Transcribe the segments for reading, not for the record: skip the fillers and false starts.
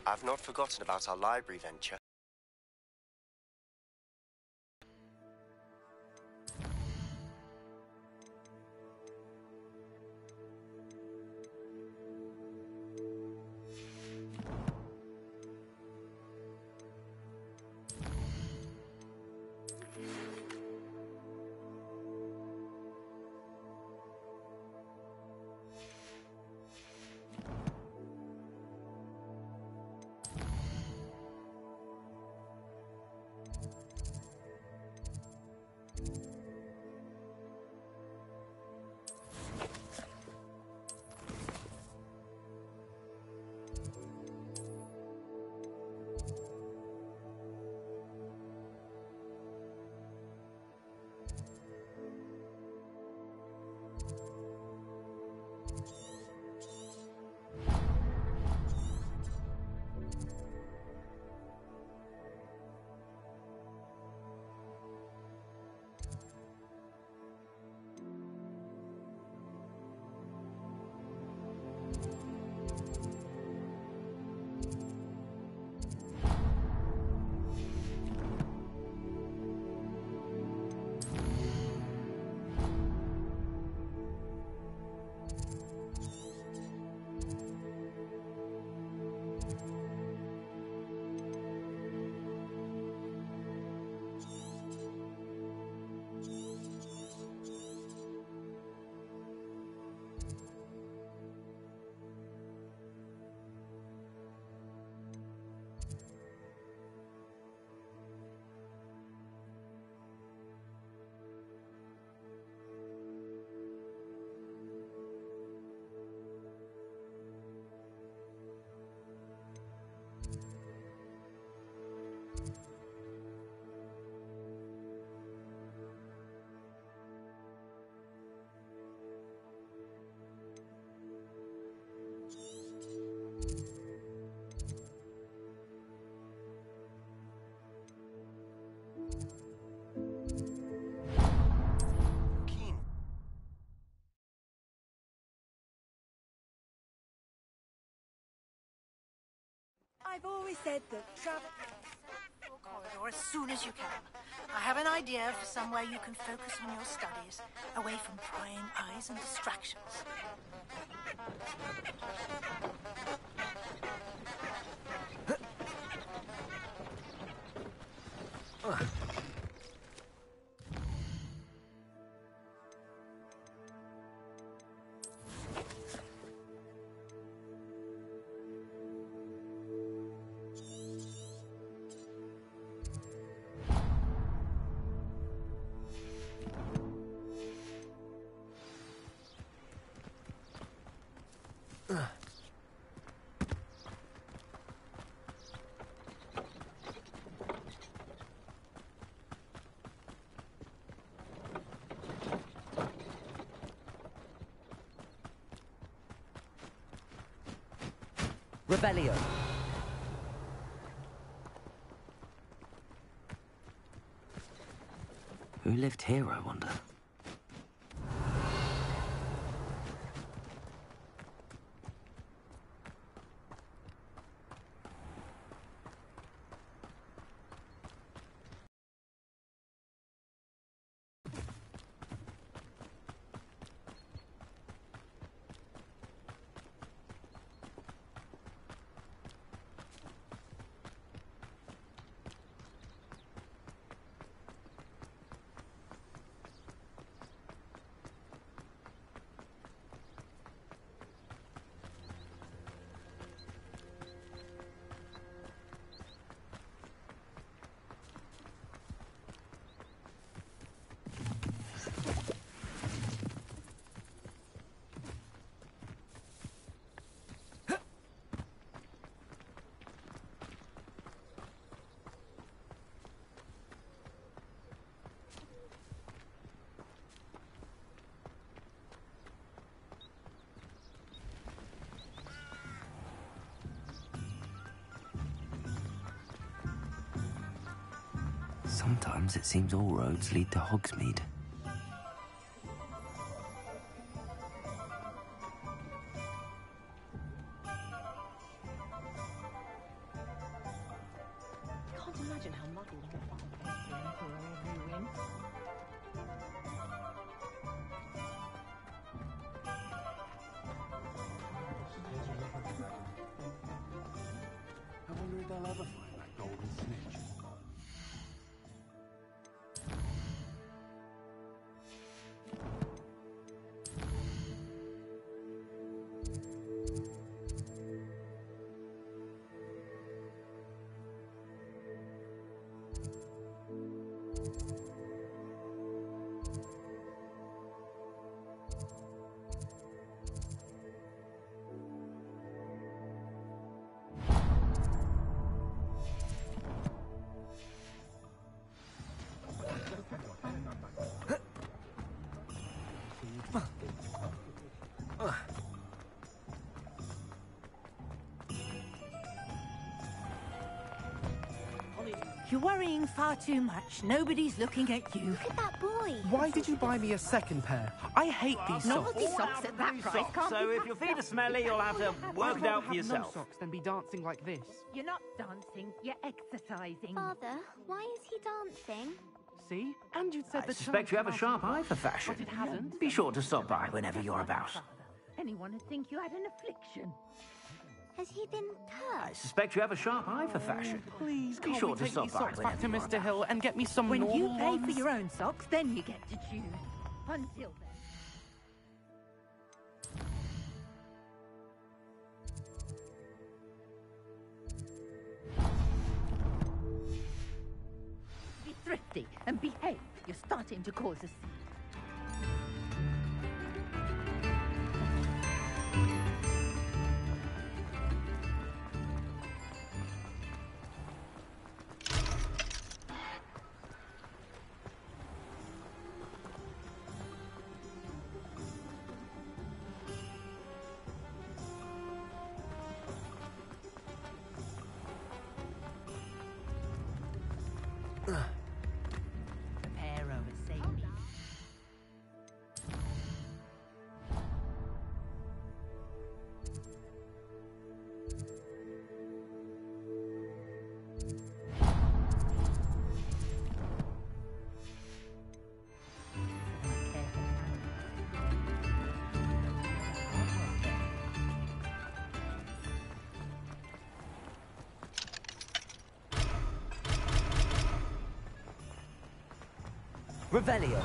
I've not forgotten about our library venture. I've always said that travel... corridor as soon as you can. I have an idea for somewhere you can focus on your studies, away from prying eyes and distractions. Revelio. Who lived here, I wonder? Sometimes it seems all roads lead to Hogsmeade. I'll ever find that golden snitch. You're worrying far too much. Nobody's looking at you. Look at that boy. Why did you buy me a second pair? I hate these socks. Novelty socks at that price can't So be if your feet are smelly, you'll have to work it out for I'd rather have yourself. no socks than be dancing like this. You're not dancing, you're exercising. Father, why is he dancing? See? And you'd said I the suspect you have a church sharp mountain eye for fashion. but it hasn't. Be sure to stop by whenever you're about. Father, anyone would think you had an affliction. Has he been I cursed? suspect you have a sharp eye for fashion. Please, Be can't sure we to take stop these by socks back to whenever you're Mr. Hill and get me some When you normal pay for ones? your own socks, then you get to choose. Until then. Be thrifty and behave. You're starting to cause a scene. Prepare over saving. Revelio.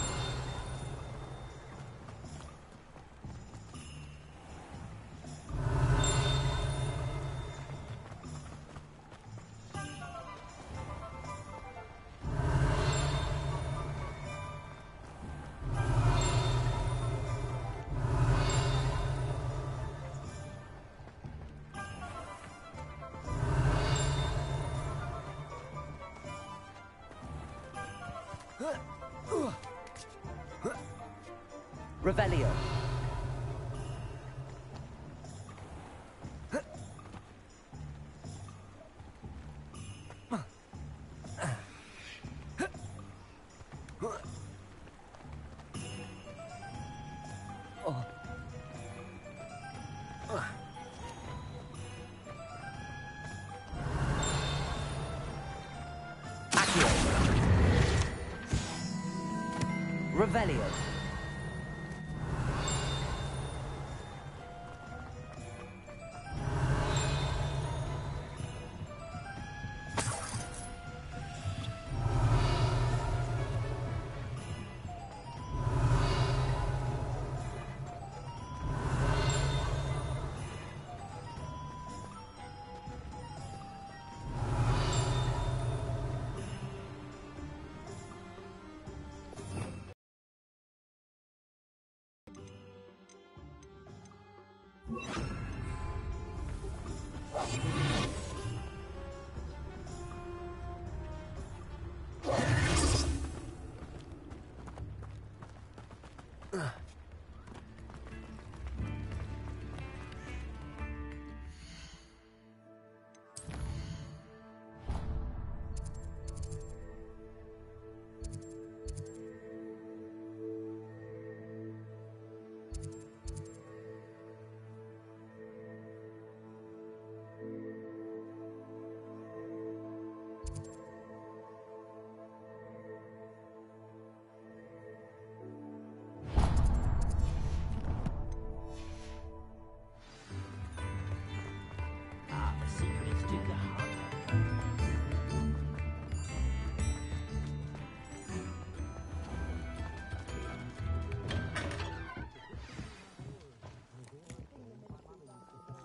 Revelio. Accio. Revelio.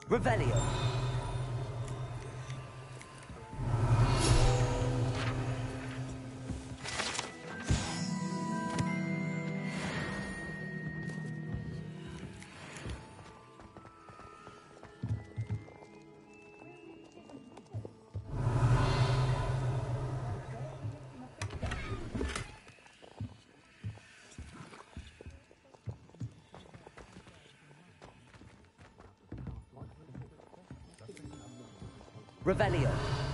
Revelio. Revelio.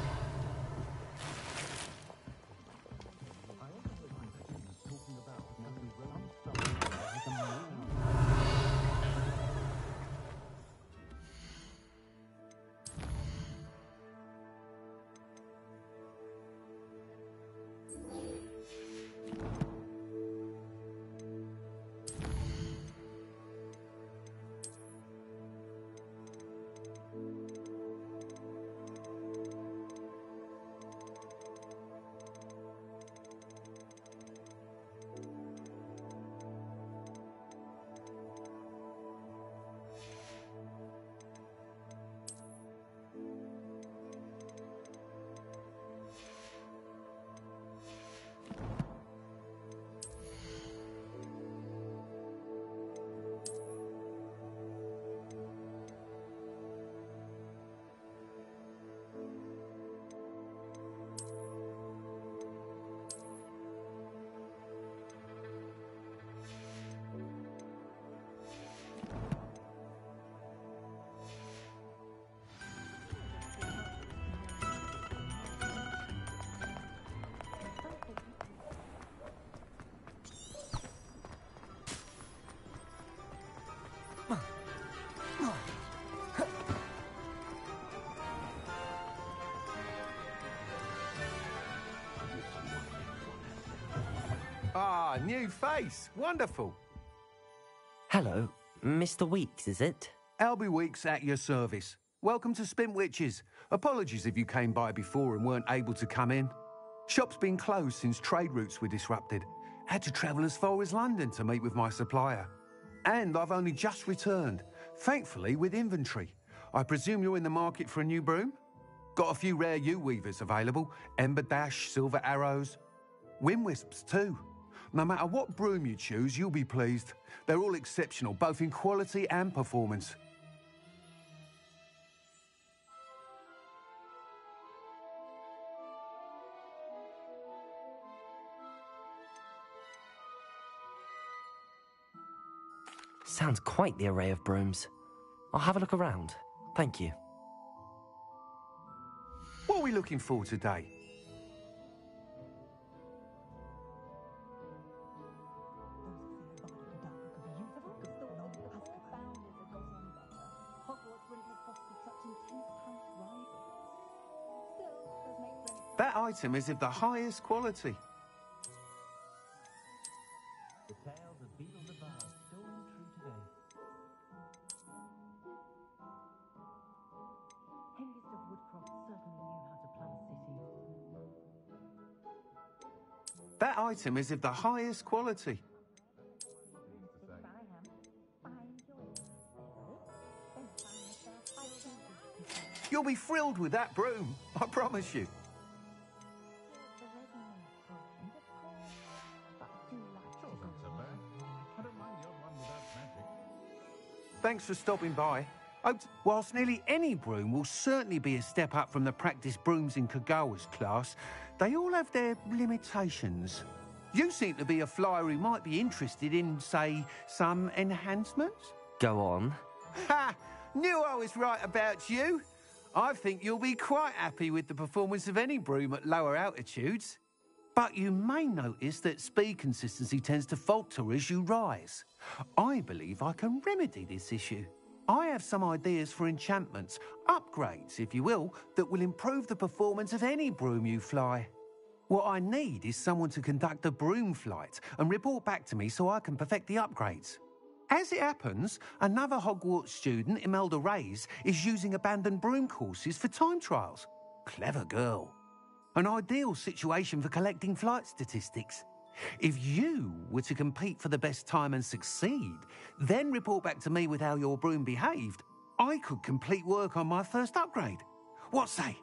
Ah, new face. Wonderful. Hello, Mr. Weeks, is it? Albie Weeks at your service. Welcome to Spintwitches. Apologies if you came by before and weren't able to come in. Shop's been closed since trade routes were disrupted. Had to travel as far as London to meet with my supplier. And I've only just returned, thankfully with inventory. I presume you're in the market for a new broom? Got a few rare yew-weavers available. Ember Dash, Silver Arrows. Wind-wisps too. No matter what broom you choose, you'll be pleased. They're all exceptional, both in quality and performance. Sounds quite the array of brooms. I'll have a look around. Thank you. What are we looking for today? That item is of the highest quality. The tales of Beetle the Bard still ring true today. Hengist of Woodcroft certainly knew how to plan a city. That item is of the highest quality. You'll be thrilled with that broom, I promise you. Thanks for stopping by. Whilst nearly any broom will certainly be a step up from the practice brooms in Kagawa's class, they all have their limitations. You seem to be a flyer who might be interested in, say, some enhancements? Go on. Ha! Knew I was right about you. I think you'll be quite happy with the performance of any broom at lower altitudes. But you may notice that speed consistency tends to falter as you rise. I believe I can remedy this issue. I have some ideas for enchantments, upgrades, if you will, that will improve the performance of any broom you fly. What I need is someone to conduct a broom flight and report back to me so I can perfect the upgrades. As it happens, another Hogwarts student, Imelda Reyes, is using abandoned broom courses for time trials. Clever girl. An ideal situation for collecting flight statistics. If you were to compete for the best time and succeed, then report back to me with how your broom behaved, I could complete work on my first upgrade. What say?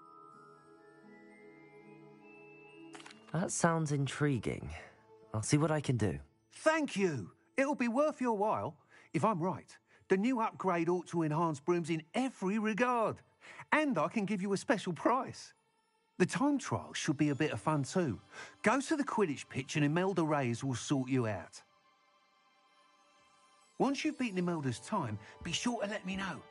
That sounds intriguing. I'll see what I can do. Thank you. It'll be worth your while. If I'm right, the new upgrade ought to enhance Brooms in every regard. And I can give you a special price. The time trial should be a bit of fun too. Go to the Quidditch pitch and Imelda Reyes will sort you out. Once you've beaten Imelda's time, be sure to let me know.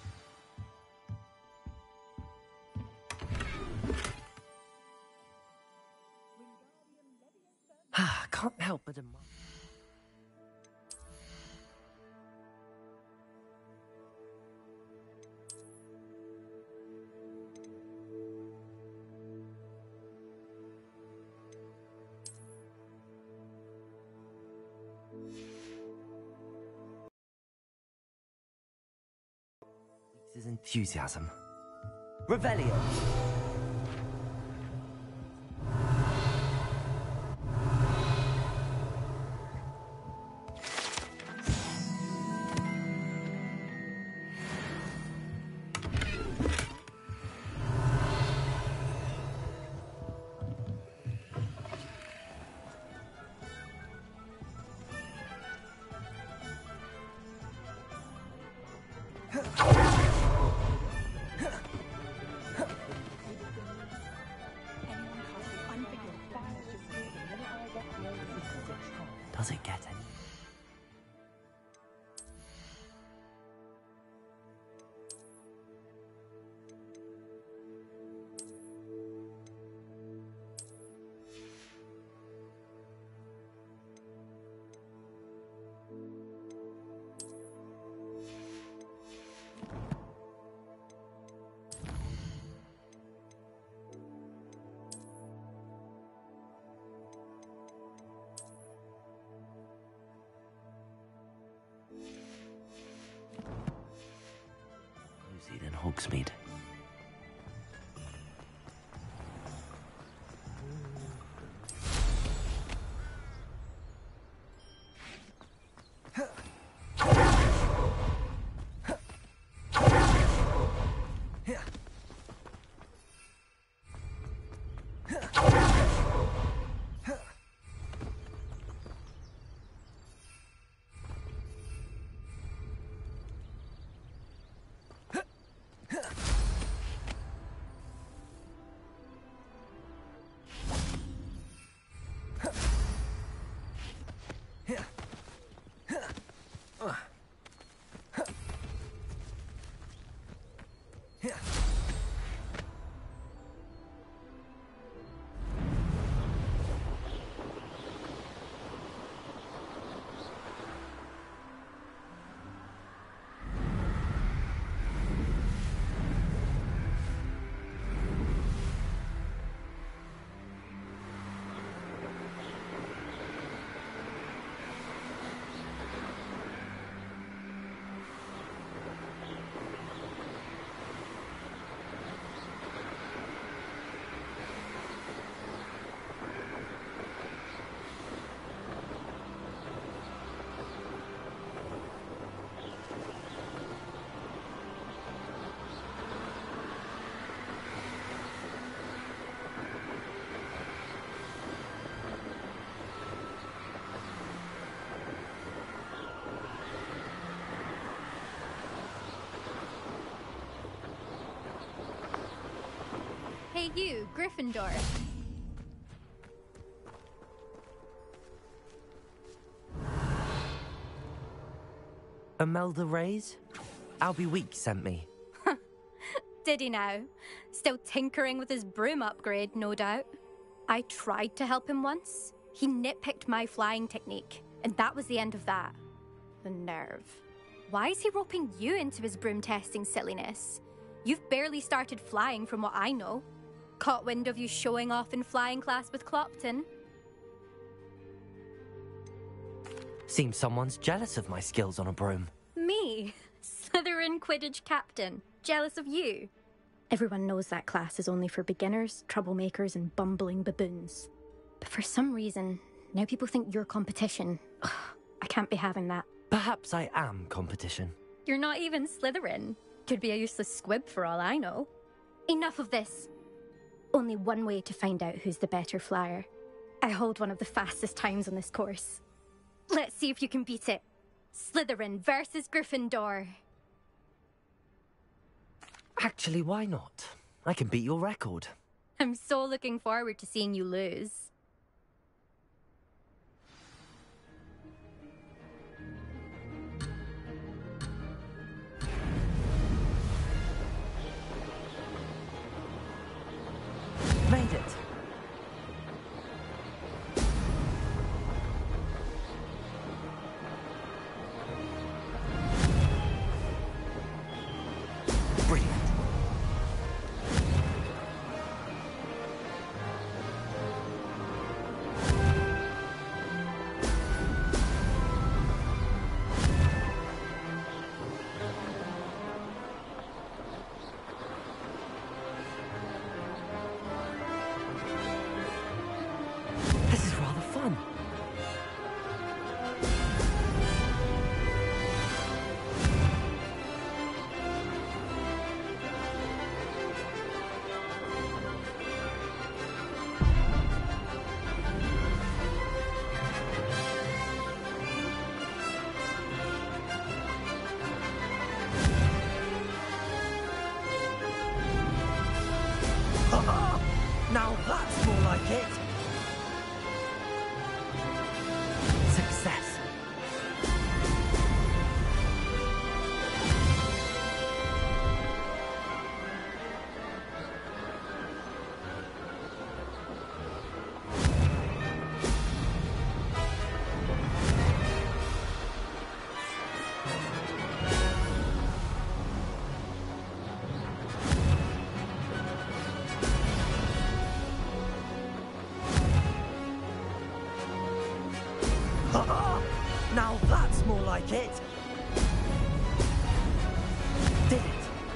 Can't help but admire. His enthusiasm. Revelio. Does it get any? Than Hogsmeade. Hey you, Gryffindor. Imelda Reyes? Albie Week sent me. Did he now? Still tinkering with his broom upgrade, no doubt. I tried to help him once. He nitpicked my flying technique, and that was the end of that. The nerve. Why is he roping you into his broom testing silliness? You've barely started flying from what I know. Caught wind of you showing off in flying class with Clopton. Seems someone's jealous of my skills on a broom. Me? Slytherin Quidditch captain. Jealous of you? Everyone knows that class is only for beginners, troublemakers, and bumbling baboons. But for some reason, now people think you're competition. Ugh, I can't be having that. Perhaps I am competition. You're not even Slytherin. Could be a useless squib for all I know. Enough of this. Only one way to find out who's the better flyer. I hold one of the fastest times on this course. Let's see if you can beat it. Slytherin versus Gryffindor. Actually, why not? I can beat your record. I'm so looking forward to seeing you lose. Made it. Brilliant. This is rather fun. Now that's more like it. Success. Now that's more like it. Did it.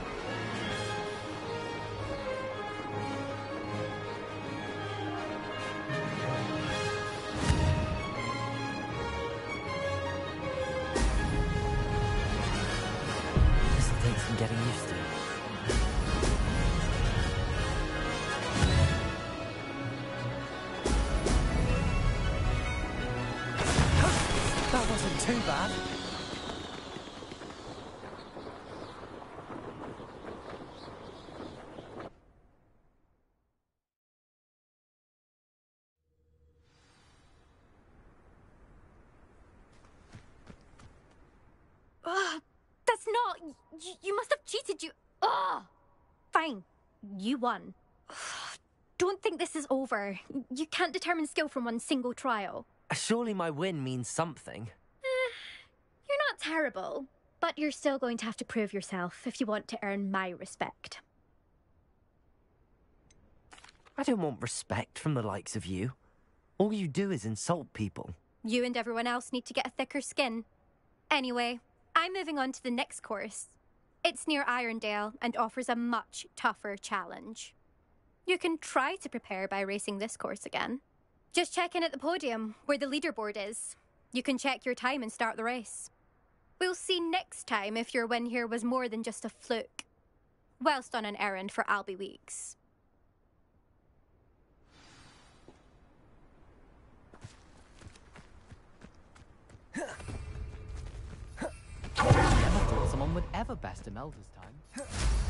This'll take some getting used to. That wasn't too bad. Ugh, that's not... You must have cheated, you... Ugh! Fine. You won. Ugh, don't think this is over. You can't determine skill from one single trial. Surely my win means something. You're not terrible, but you're still going to have to prove yourself if you want to earn my respect. I don't want respect from the likes of you. All you do is insult people. You and everyone else need to get a thicker skin. Anyway, I'm moving on to the next course. It's near Irondale and offers a much tougher challenge. You can try to prepare by racing this course again. Just check in at the podium, where the leaderboard is. You can check your time and start the race. We'll see next time if your win here was more than just a fluke. Whilst on an errand for Albie Weeks. Never thought someone would ever best Imelda's time.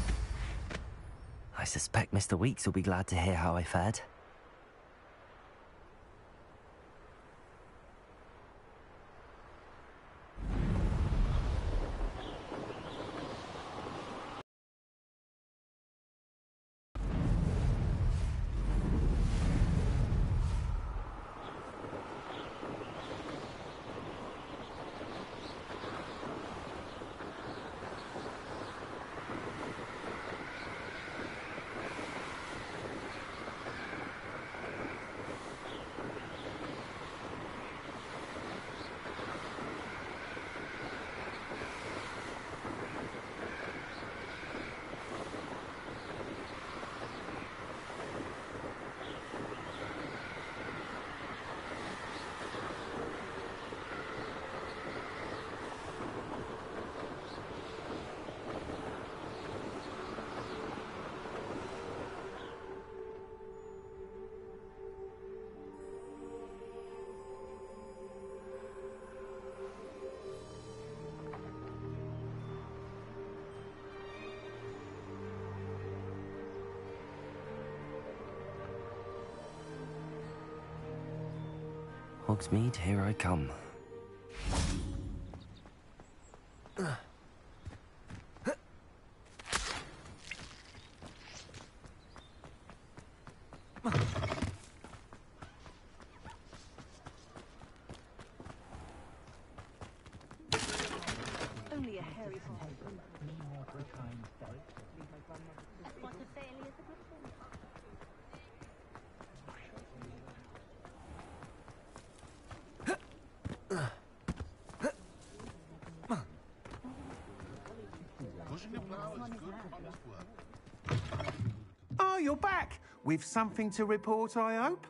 I suspect Mr. Weeks will be glad to hear how I fared. Hogsmeade, here I come. Only a hairy hole. Oh, you're back! With something to report, I hope?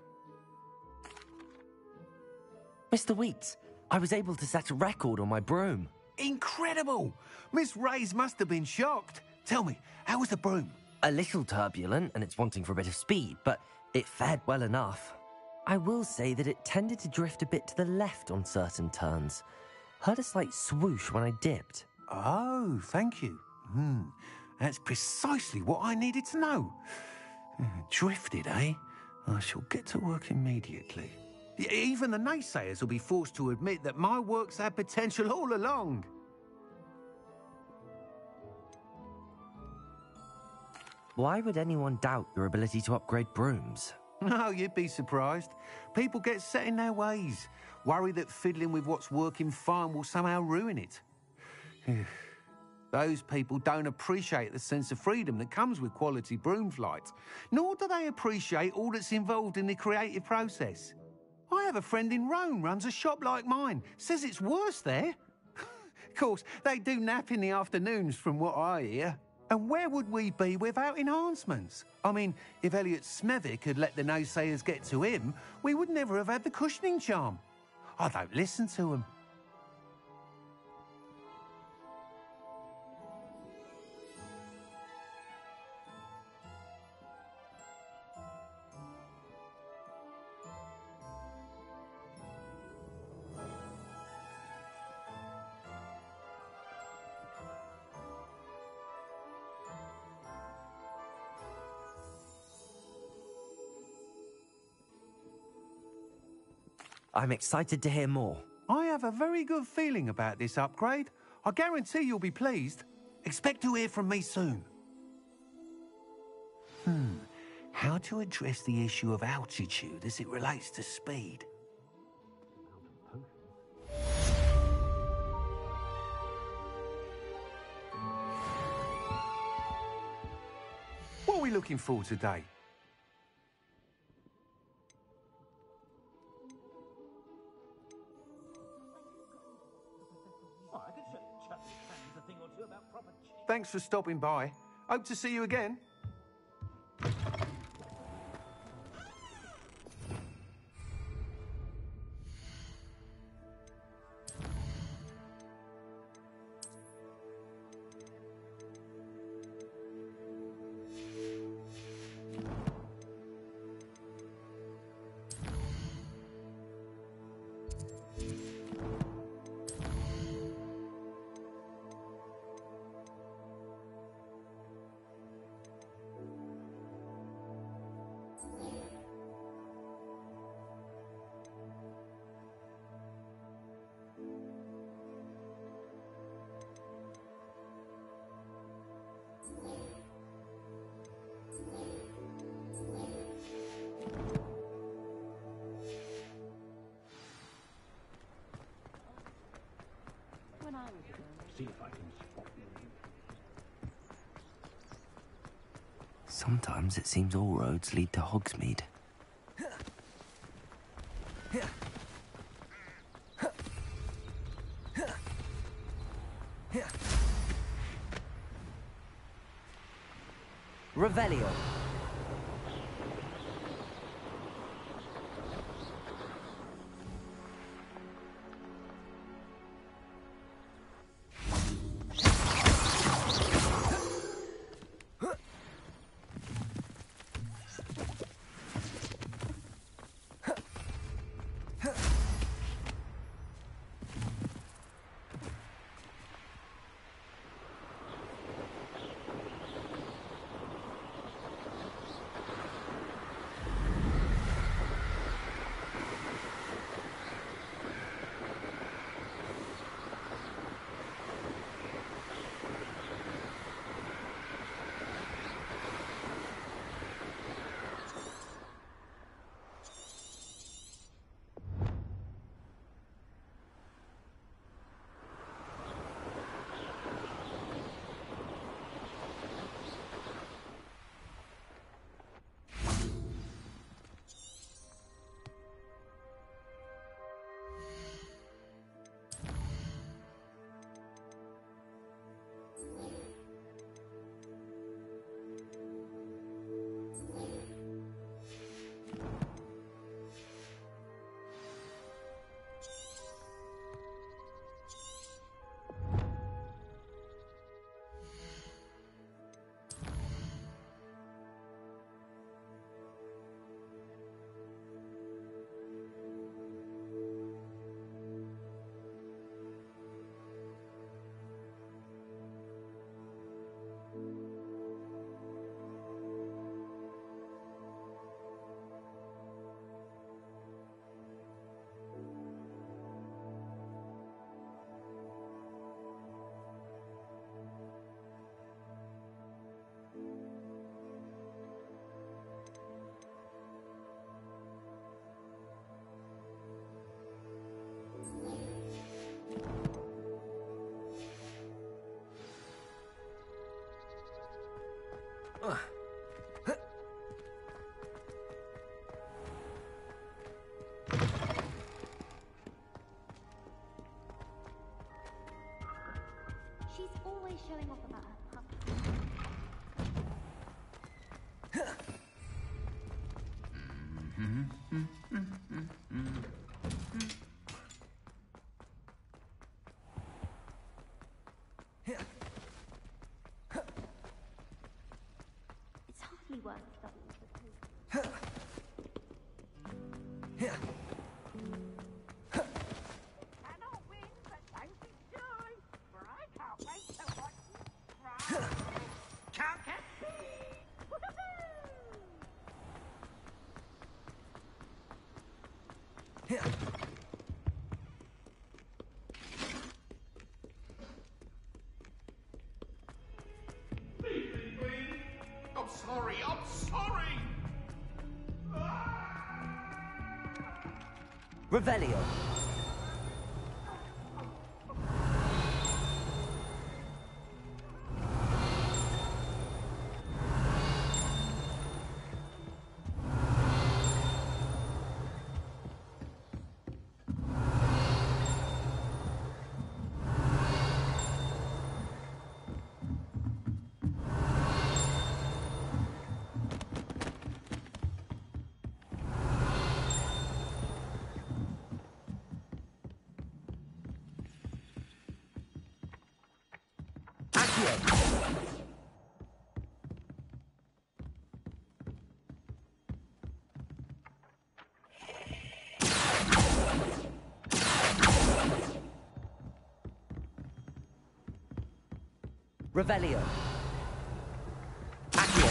Mr. Weeks, I was able to set a record on my broom. Incredible! Miss Reyes must have been shocked. Tell me, how was the broom? A little turbulent and it's wanting for a bit of speed, but it fared well enough. I will say that it tended to drift a bit to the left on certain turns. Heard a slight swoosh when I dipped. Oh, thank you. That's precisely what I needed to know. Drifted, eh? I shall get to work immediately. Even the naysayers will be forced to admit that my work's had potential all along. Why would anyone doubt your ability to upgrade brooms? No, you'd be surprised. People get set in their ways, worry that fiddling with what's working fine will somehow ruin it. Those people don't appreciate the sense of freedom that comes with quality broom flight, nor do they appreciate all that's involved in the creative process. I have a friend in Rome runs a shop like mine, says it's worse there. Of course, they do nap in the afternoons from what I hear. And where would we be without enhancements? I mean, if Elliot Smethwick had let the naysayers get to him, we would never have had the cushioning charm. I don't listen to him. I'm excited to hear more. I have a very good feeling about this upgrade. I guarantee you'll be pleased. Expect to hear from me soon. How to address the issue of altitude as it relates to speed? What are we looking for today? Thanks for stopping by. Hope to see you again. See if I can spot you. Sometimes it seems all roads lead to Hogsmeade. Revelio. She's always showing off about her puppy. It's hardly worth studying because... Cannot win, but don't enjoy, for I can't wait to watch you try. Can't get I'm sorry, I'm sorry! Revelio. Revelio. Accio.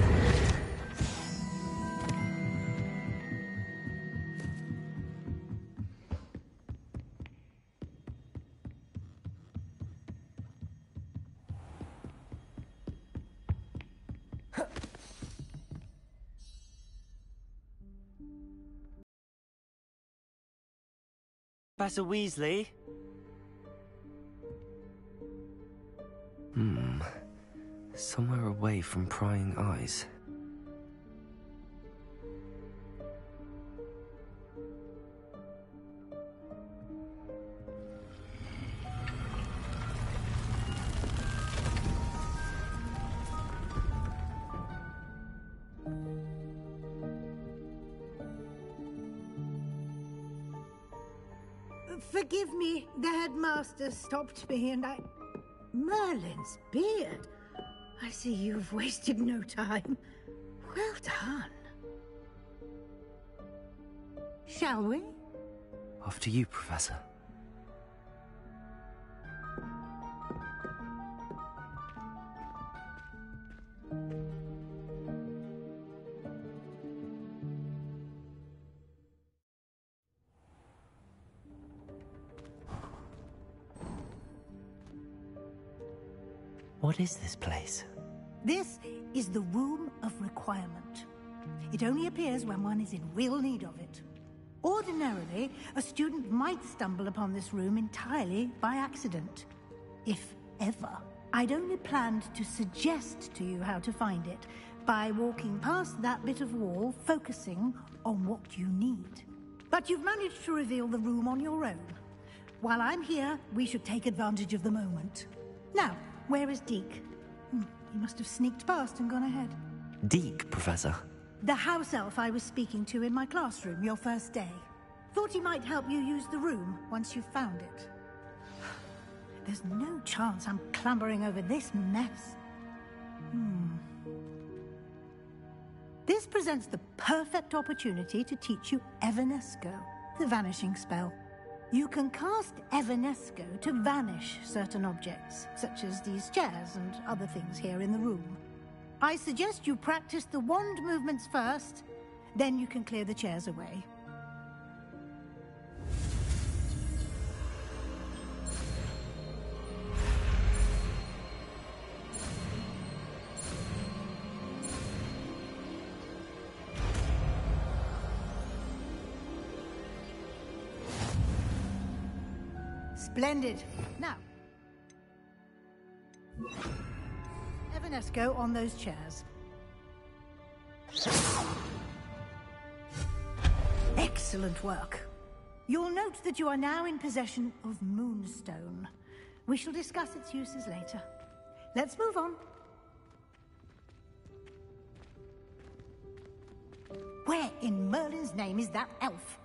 Professor Weasley? Somewhere away from prying eyes. Forgive me, the headmaster stopped me and I... Merlin's beard. I see you've wasted no time. Well done. Shall we? After you, Professor. What is this place? This is the Room of Requirement. It only appears when one is in real need of it. Ordinarily, a student might stumble upon this room entirely by accident. If ever. I'd only planned to suggest to you how to find it by walking past that bit of wall, focusing on what you need. But you've managed to reveal the room on your own. While I'm here, we should take advantage of the moment. Now, where is Deke? He must have sneaked past and gone ahead. Deke, Professor. The house elf I was speaking to in my classroom your first day. Thought he might help you use the room once you've found it. There's no chance I'm clambering over this mess. This presents the perfect opportunity to teach you Evanesco, the vanishing spell. You can cast Evanesco to vanish certain objects, such as these chairs and other things here in the room. I suggest you practice the wand movements first, then you can clear the chairs away. Splendid. Now, Evanesco on those chairs. Excellent work. You'll note that you are now in possession of Moonstone. We shall discuss its uses later. Let's move on. Where in Merlin's name is that elf?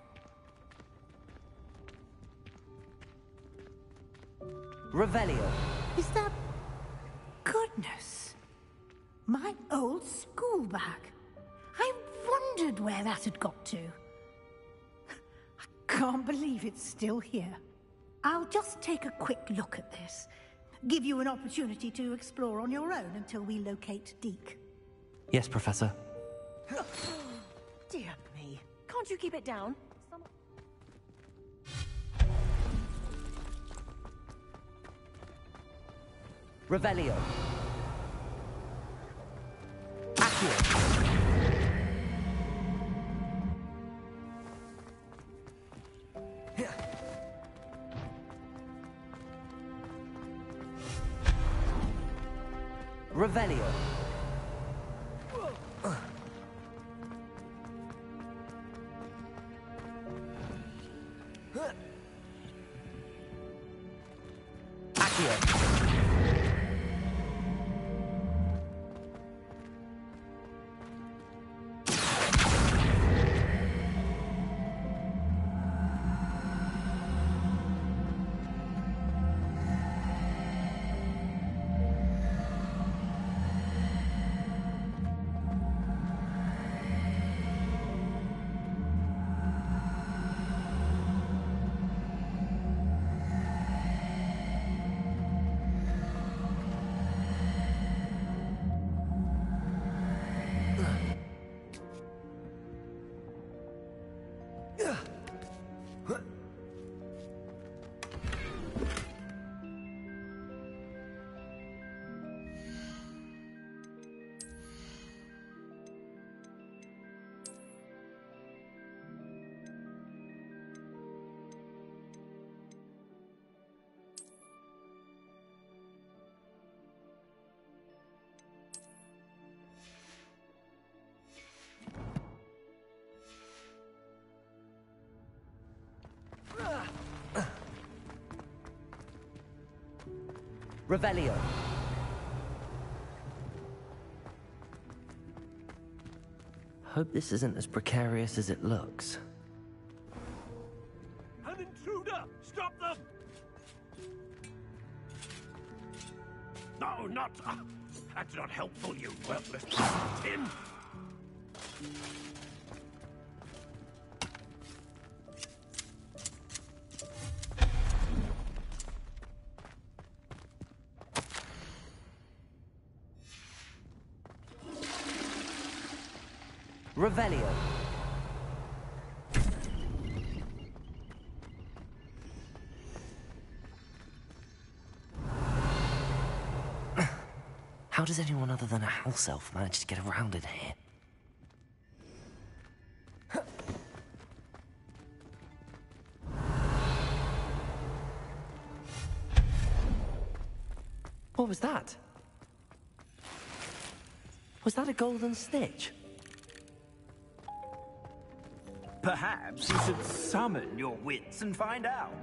Revelio. Is that... Goodness. My old school bag. I wondered where that had got to. I can't believe it's still here. I'll just take a quick look at this. Give you an opportunity to explore on your own until we locate Deke. Yes, Professor. Dear me. Can't you keep it down? Revelio. Accio. Revelio. Accio. Revelio. Hope this isn't as precarious as it looks. An intruder! Stop them! No, not... that's not helpful, you worthless tin! Revelio. How does anyone other than a house elf manage to get around in here? What was that? Was that a golden snitch? Perhaps you should summon your wits and find out.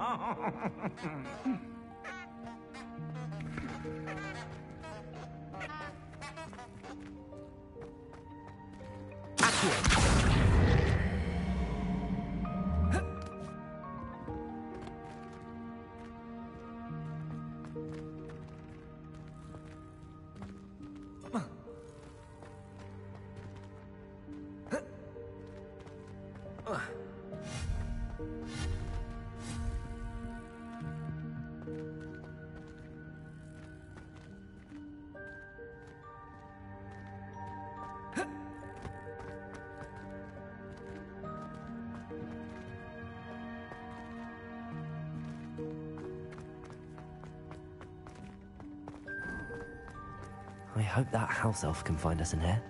I hope that house elf can find us in here.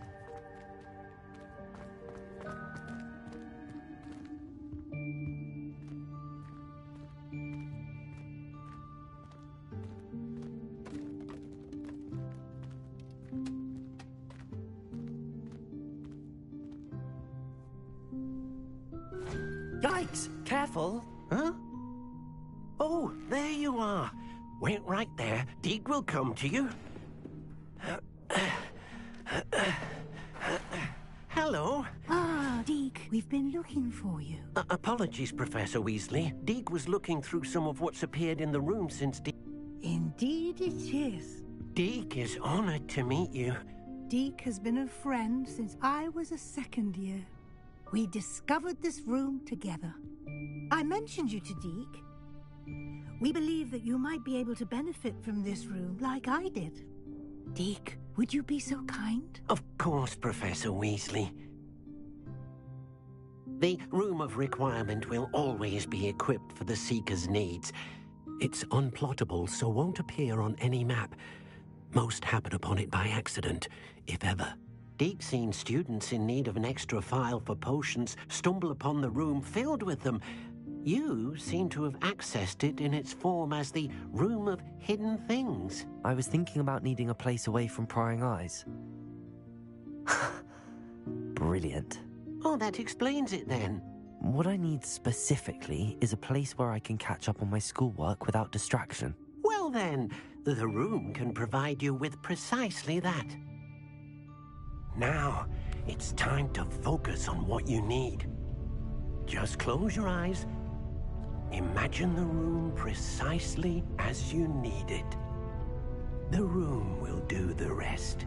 Yikes! Careful! Huh? Oh, there you are. Wait right there. Deek will come to you. Hello. Ah, Deek, we've been looking for you. Apologies, Professor Weasley. Deek was looking through some of what's appeared in the room since Indeed it is. Deek is honored to meet you. Deek has been a friend since I was a second year. We discovered this room together. I mentioned you to Deek. We believe that you might be able to benefit from this room like I did. Deek, would you be so kind? Of course, Professor Weasley. The Room of Requirement will always be equipped for the Seeker's needs. It's unplottable, so won't appear on any map. Most happen upon it by accident, if ever. Deek's seen students in need of an extra file for potions stumble upon the room filled with them. You seem to have accessed it in its form as the Room of Hidden Things. I was thinking about needing a place away from prying eyes. Brilliant. Oh, that explains it then. What I need specifically is a place where I can catch up on my schoolwork without distraction. Well then, the room can provide you with precisely that. Now, it's time to focus on what you need. Just close your eyes. Imagine the room precisely as you need it. The room will do the rest.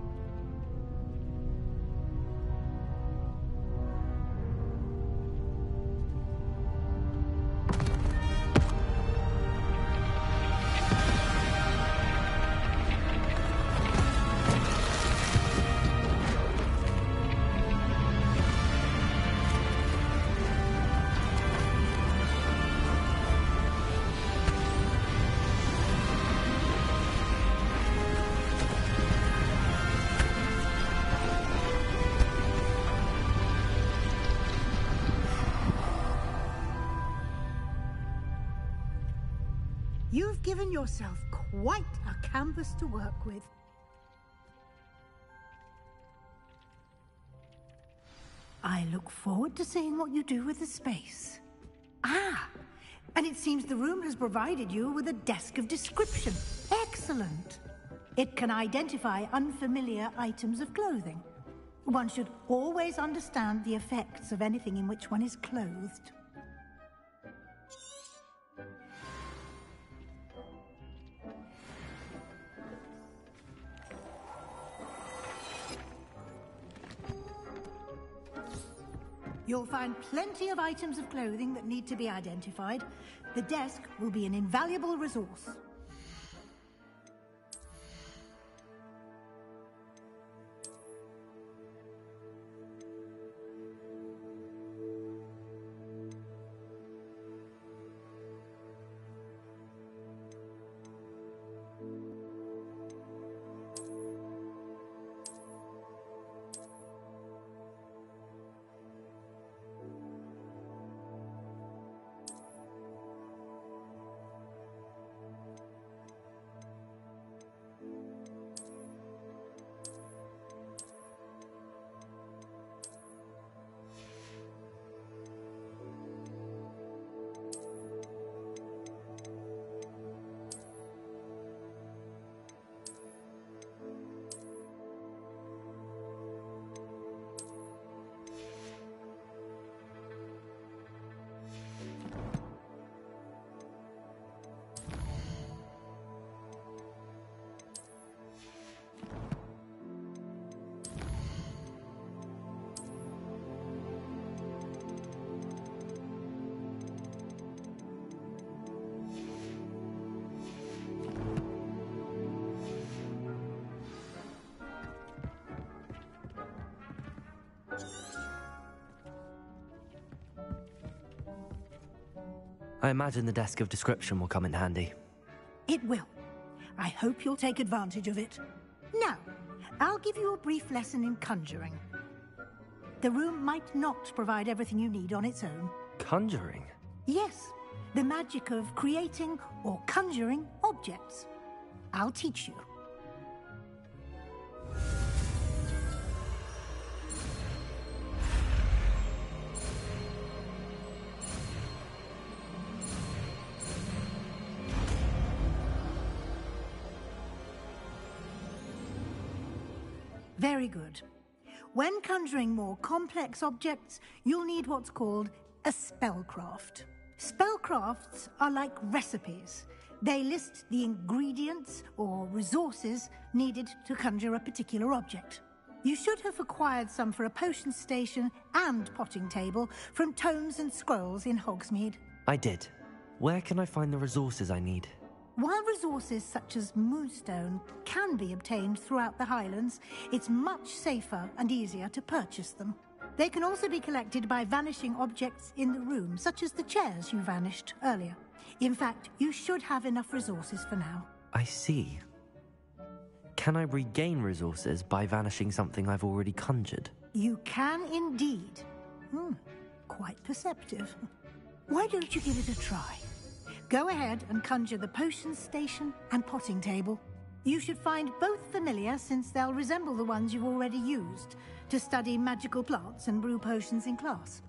You've given yourself quite a canvas to work with. I look forward to seeing what you do with the space. Ah, and it seems the room has provided you with a desk of description. Excellent. It can identify unfamiliar items of clothing. One should always understand the effects of anything in which one is clothed. You'll find plenty of items of clothing that need to be identified. The desk will be an invaluable resource. I imagine the desk of description will come in handy. It will. I hope you'll take advantage of it. Now, I'll give you a brief lesson in conjuring. The room might not provide everything you need on its own. Conjuring? Yes, the magic of creating or conjuring objects. I'll teach you. Very good. When conjuring more complex objects, you'll need what's called a spellcraft. Spellcrafts are like recipes. They list the ingredients or resources needed to conjure a particular object. You should have acquired some for a potion station and potting table from tomes and scrolls in Hogsmeade. I did. Where can I find the resources I need? While resources such as moonstone can be obtained throughout the Highlands, it's much safer and easier to purchase them. They can also be collected by vanishing objects in the room, such as the chairs you vanished earlier. In fact, you should have enough resources for now. I see. Can I regain resources by vanishing something I've already conjured? You can indeed. Quite perceptive. Why don't you give it a try? Go ahead and conjure the potion station and potting table. You should find both familiar, since they'll resemble the ones you've already used to study magical plants and brew potions in class.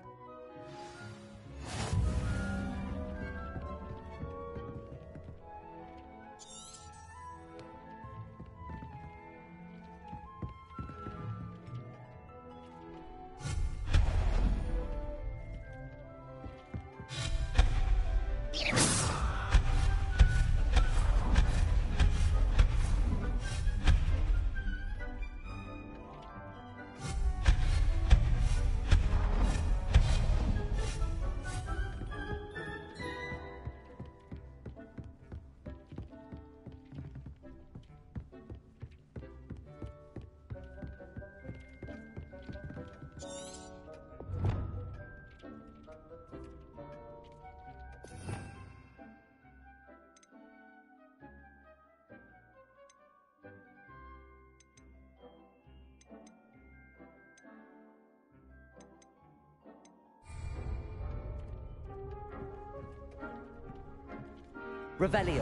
Revelio.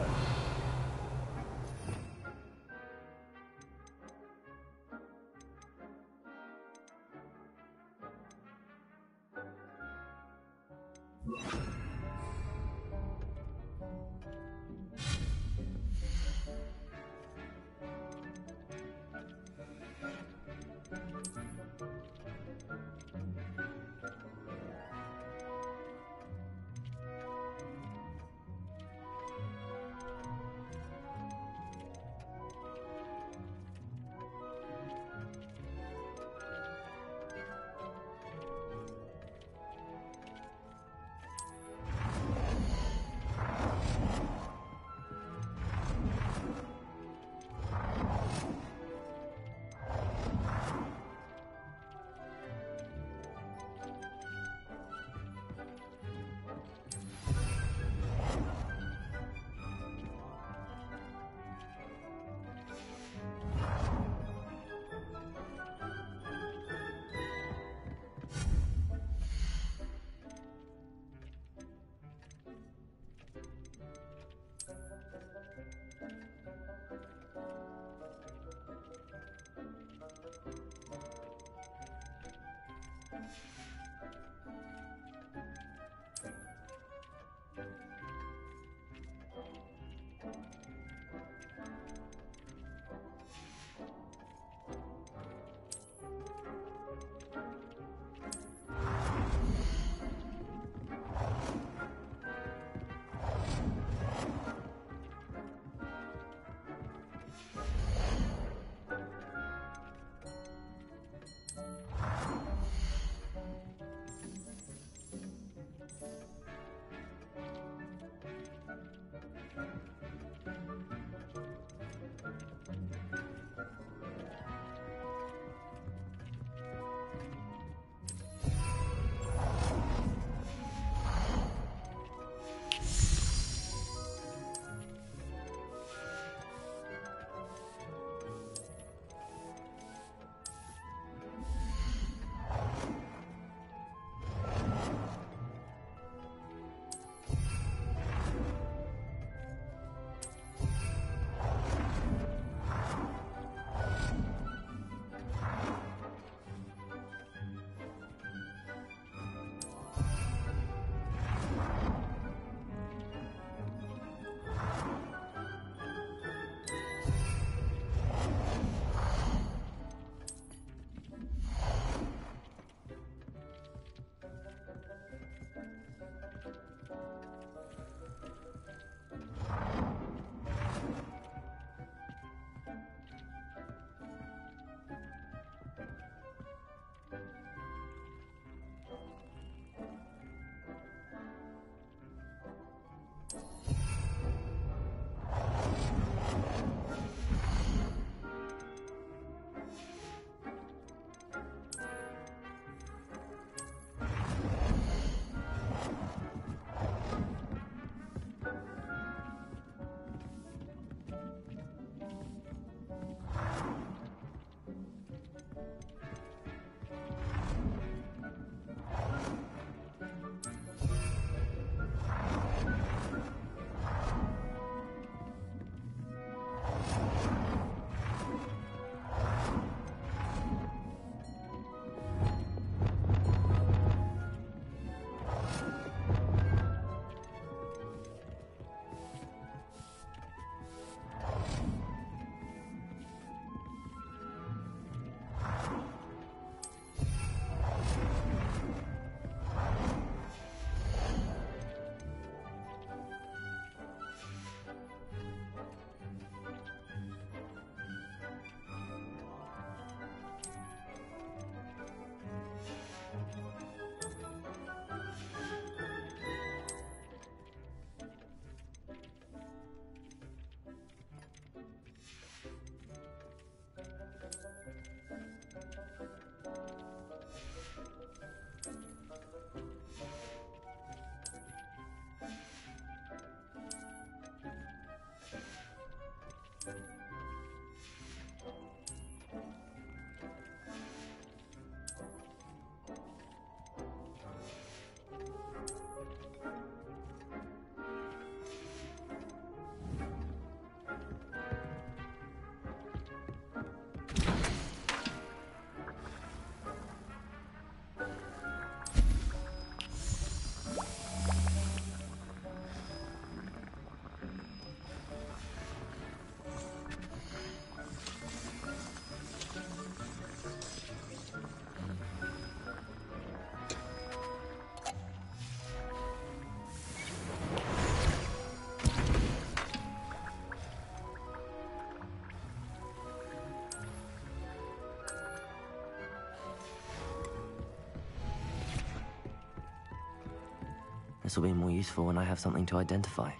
This will be more useful when I have something to identify.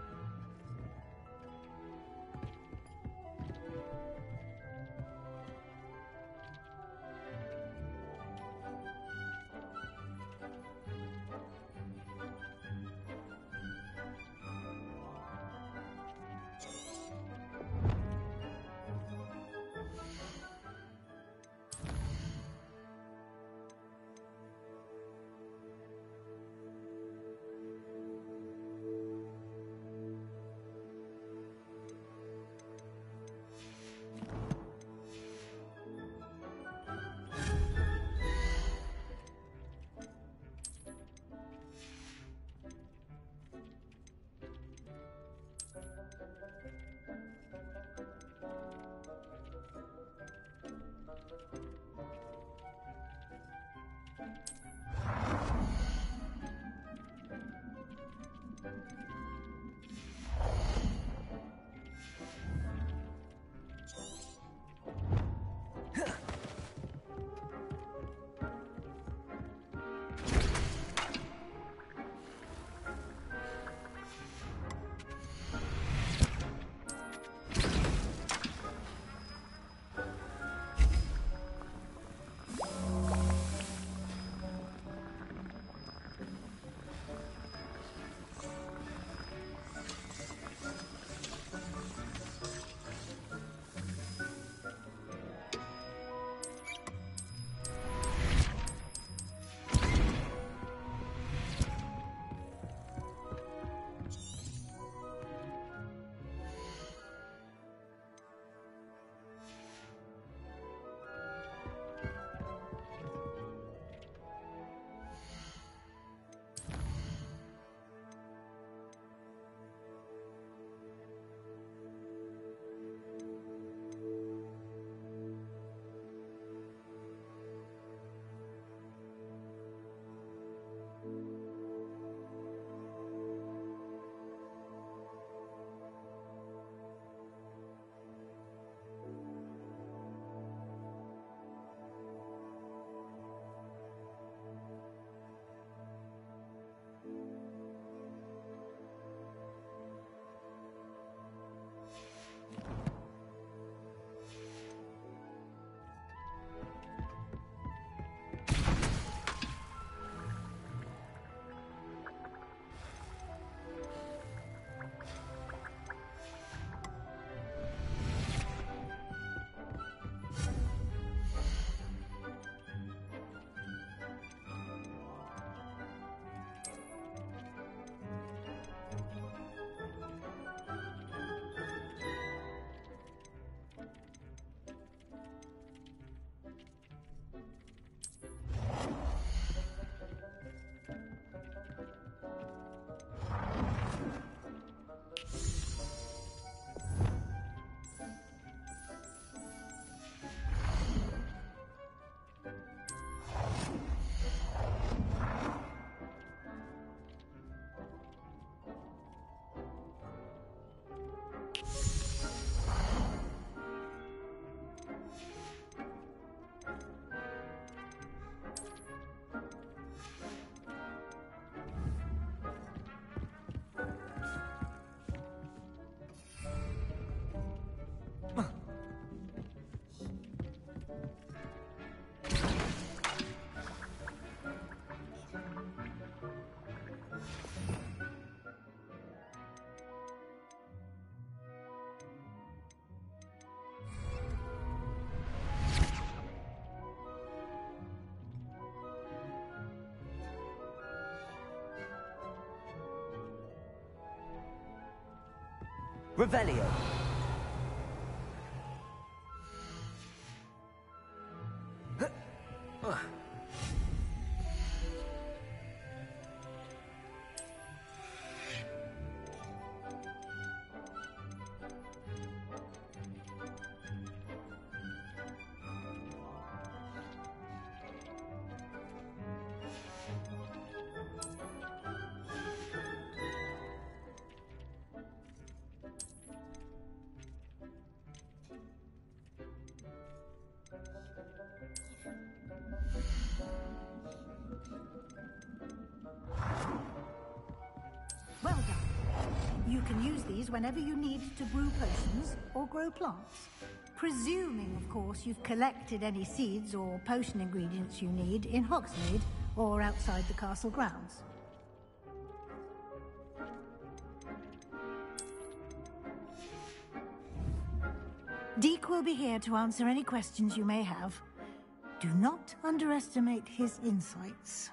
Revelio. these whenever you need to brew potions or grow plants. Presuming, of course, you've collected any seeds or potion ingredients you need in Hogsmeade or outside the castle grounds. Deek will be here to answer any questions you may have. Do not underestimate his insights.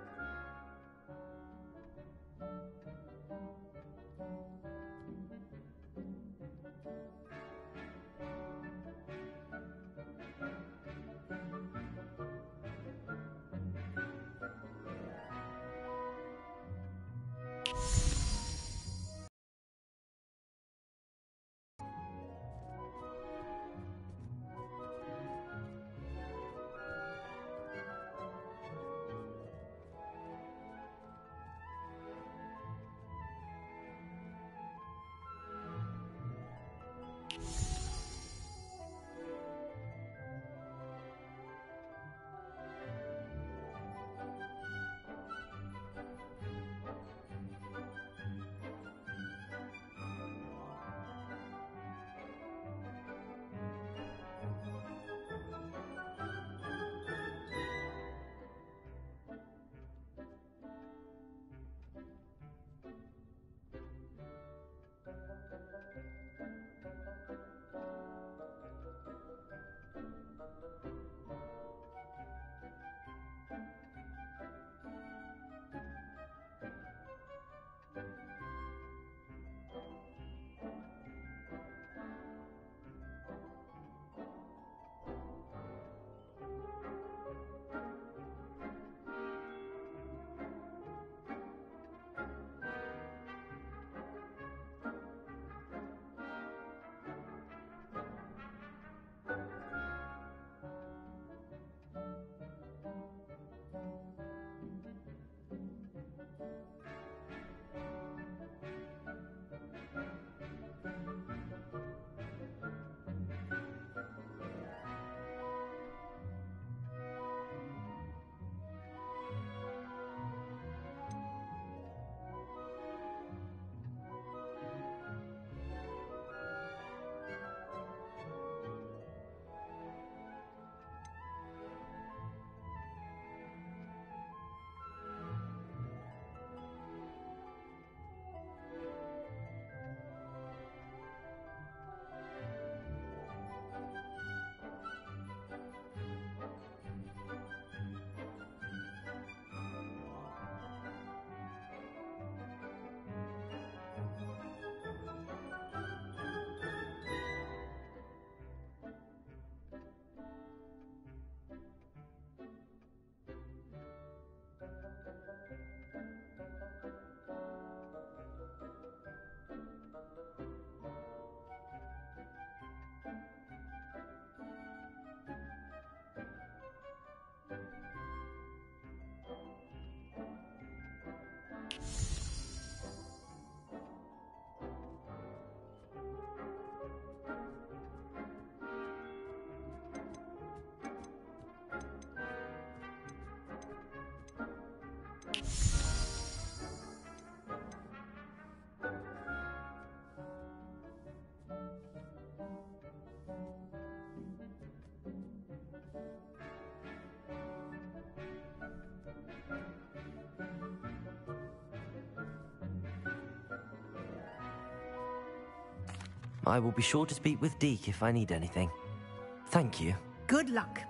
I will be sure to speak with Deek if I need anything. Thank you. Good luck.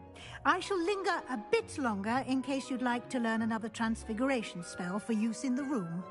I shall linger a bit longer in case you'd like to learn another transfiguration spell for use in the room.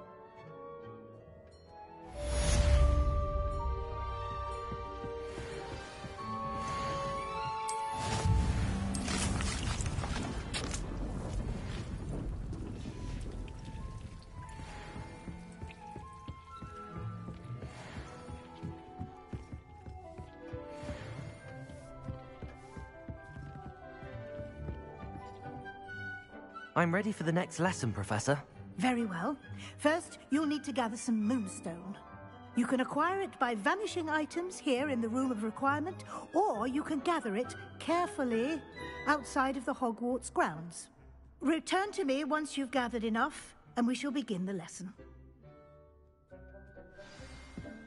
I'm ready for the next lesson, Professor. Very well. First, you'll need to gather some moonstone. You can acquire it by vanishing items here in the Room of Requirement, or you can gather it carefully outside of the Hogwarts grounds. Return to me once you've gathered enough, and we shall begin the lesson.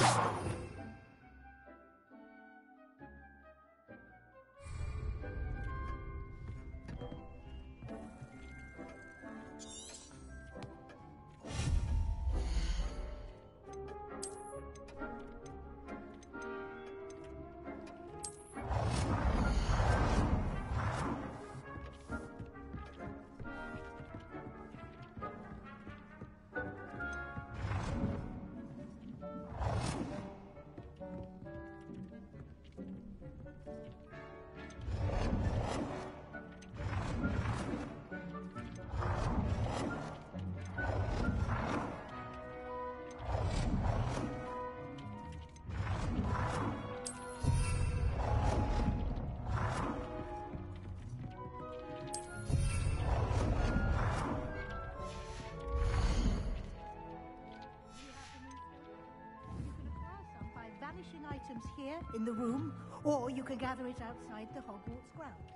Items here in the room, or you can gather it outside the Hogwarts grounds.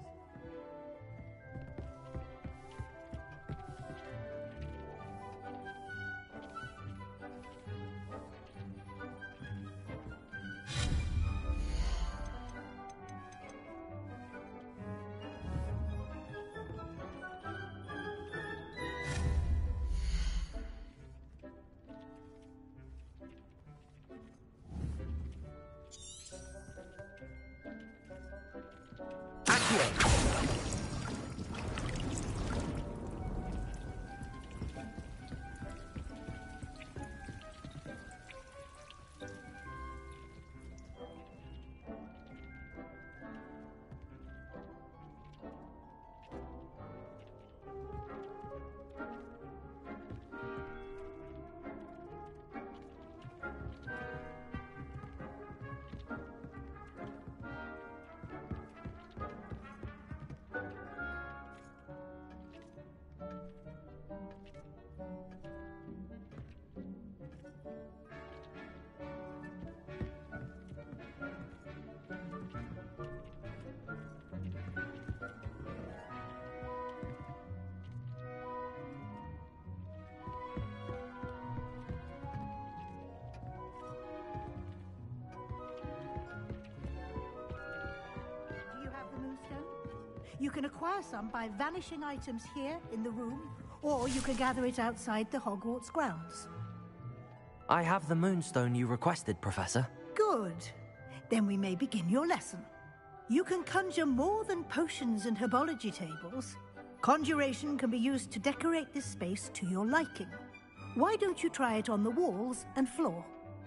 You can acquire some by vanishing items here in the room, or you can gather it outside the Hogwarts grounds. I have the Moonstone you requested, Professor. Good. Then we may begin your lesson. You can conjure more than potions and herbology tables. Conjuration can be used to decorate this space to your liking. Why don't you try it on the walls and floor?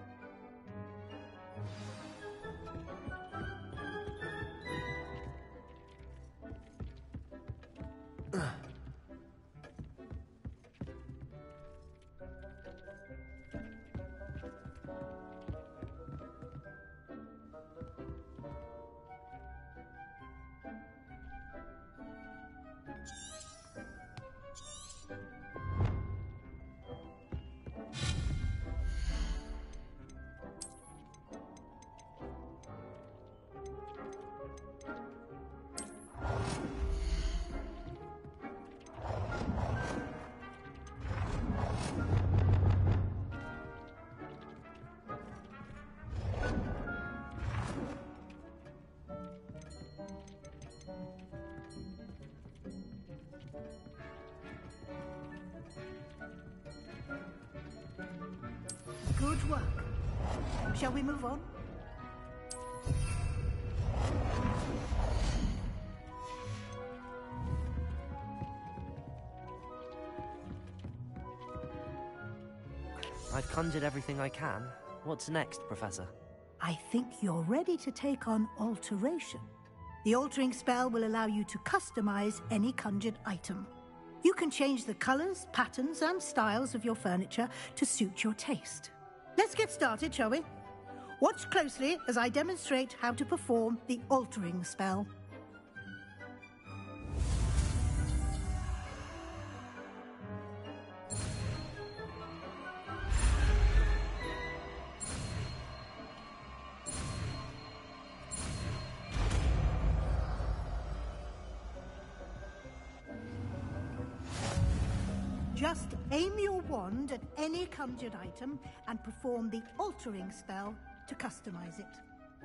Good work. Shall we move on? I've conjured everything I can. What's next, Professor? I think you're ready to take on Alteration. The altering spell will allow you to customize any conjured item. You can change the colors, patterns, and styles of your furniture to suit your taste. Let's get started, shall we? Watch closely as I demonstrate how to perform the altering spell. Just Aim your wand at any conjured item and perform the altering spell to customize it.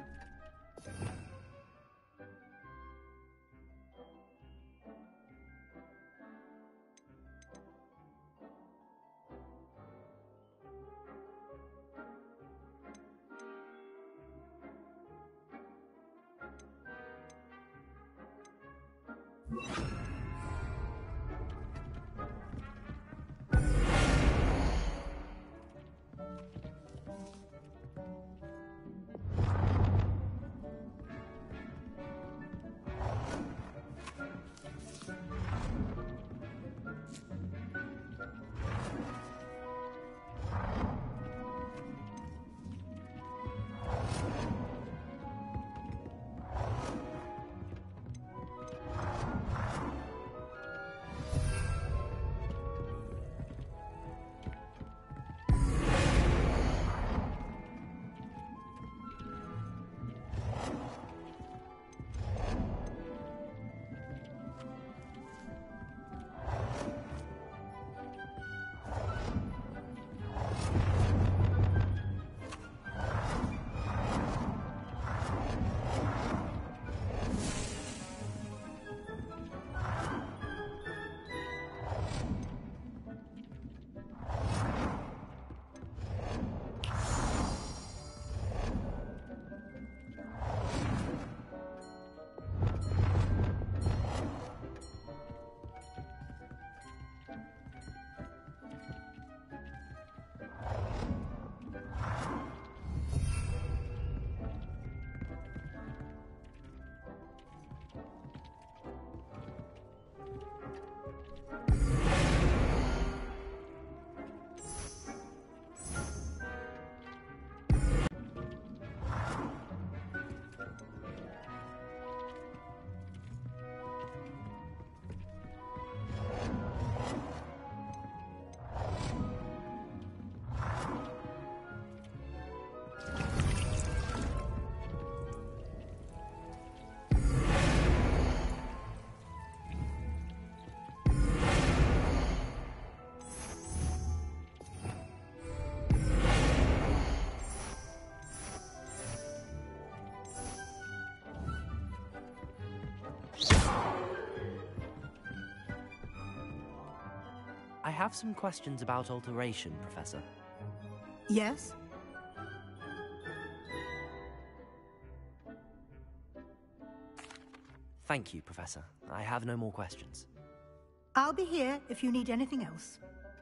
I have some questions about alteration, Professor. Yes? Thank you, Professor. I have no more questions. I'll be here if you need anything else.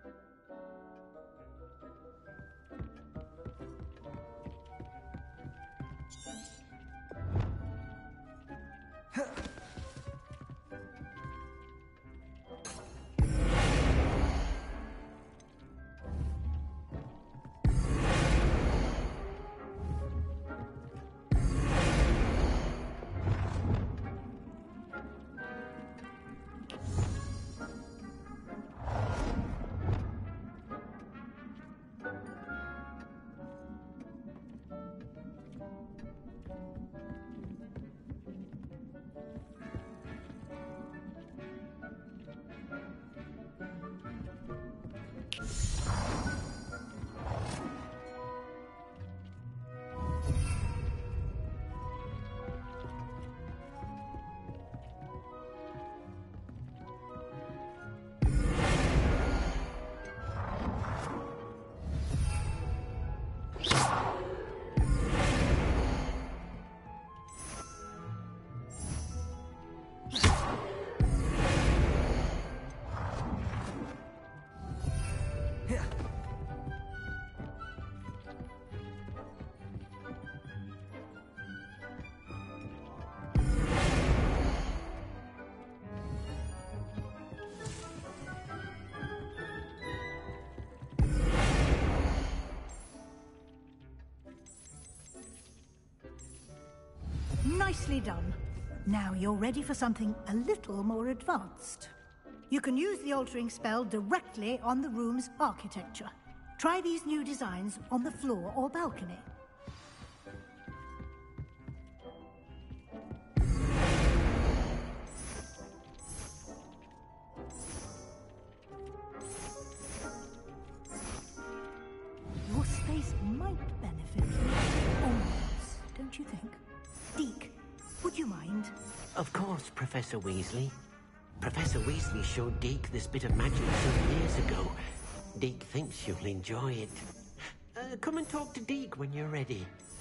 Nicely done. Now you're ready for something a little more advanced. You can use the altering spell directly on the room's architecture. Try these new designs on the floor or balcony. space might benefit from ornaments, don't you think? Deke, would you mind? Of course, Professor Weasley. Professor Weasley showed Deke this bit of magic some years ago. Deke thinks you'll enjoy it. Come and talk to Deke when you're ready.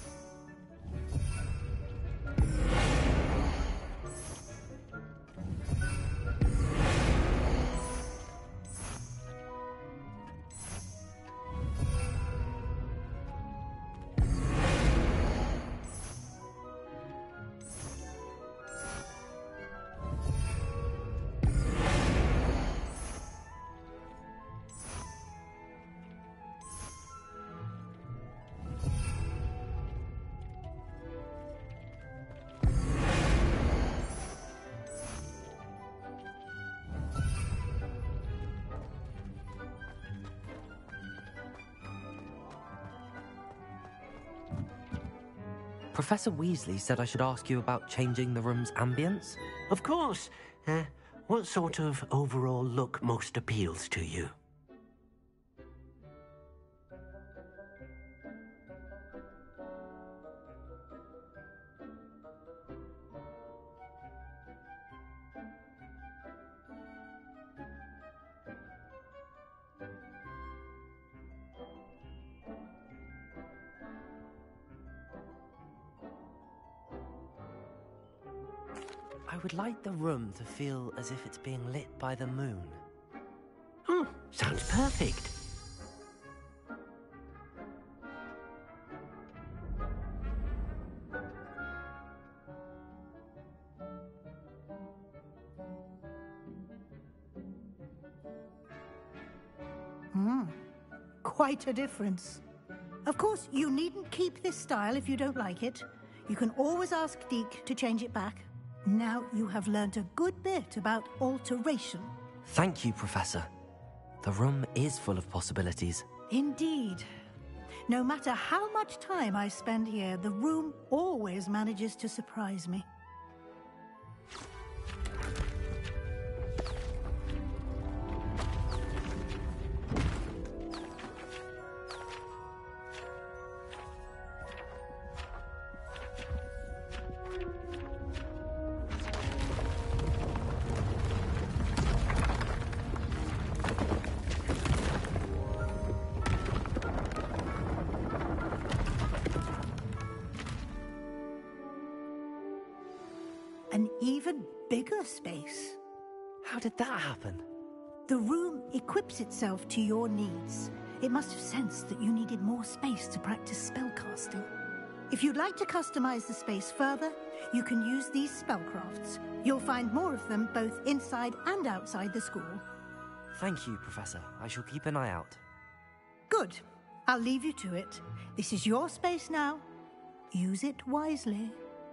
Professor Weasley said I should ask you about changing the room's ambience? Of course. What sort of overall look most appeals to you? I would like the room to feel as if it's being lit by the moon. Sounds perfect. Quite a difference. Of course, you needn't keep this style if you don't like it. You can always ask Deke to change it back. Now you have learnt a good bit about alteration. Thank you, Professor. The room is full of possibilities. Indeed. No matter how much time I spend here, the room always manages to surprise me. An even bigger space. How did that happen? The room equips itself to your needs. It must have sensed that you needed more space to practice spellcasting. If you'd like to customize the space further, you can use these spellcrafts. You'll find more of them both inside and outside the school. Thank you, Professor. I shall keep an eye out. Good. I'll leave you to it. This is your space now. Use it wisely.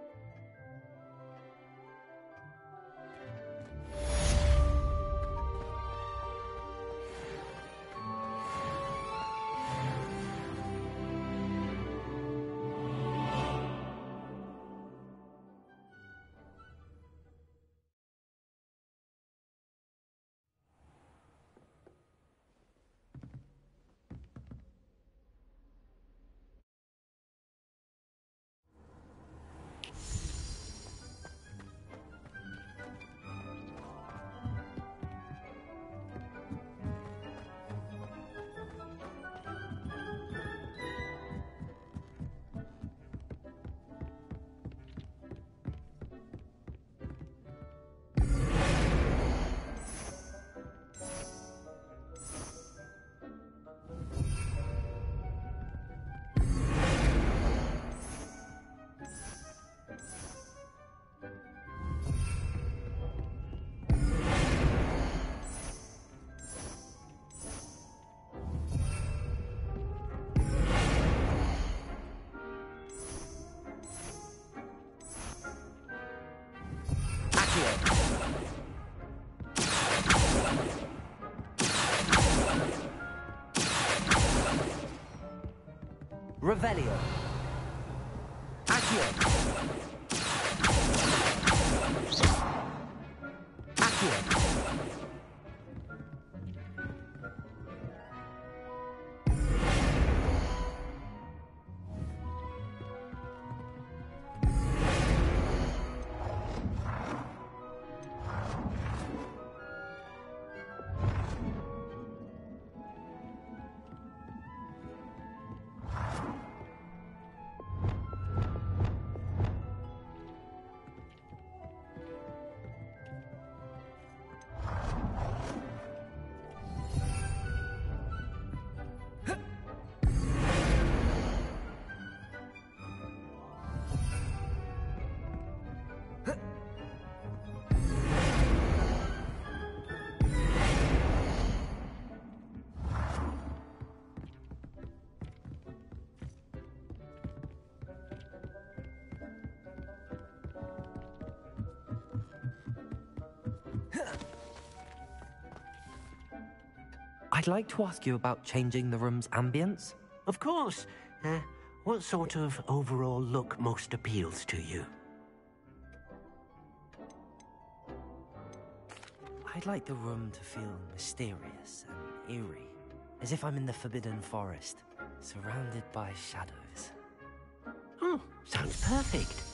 Revelio. Accio. Accio. I'd like to ask you about changing the room's ambience. Of course. What sort of overall look most appeals to you? I'd like the room to feel mysterious and eerie, as if I'm in the Forbidden Forest, surrounded by shadows. Oh, sounds perfect.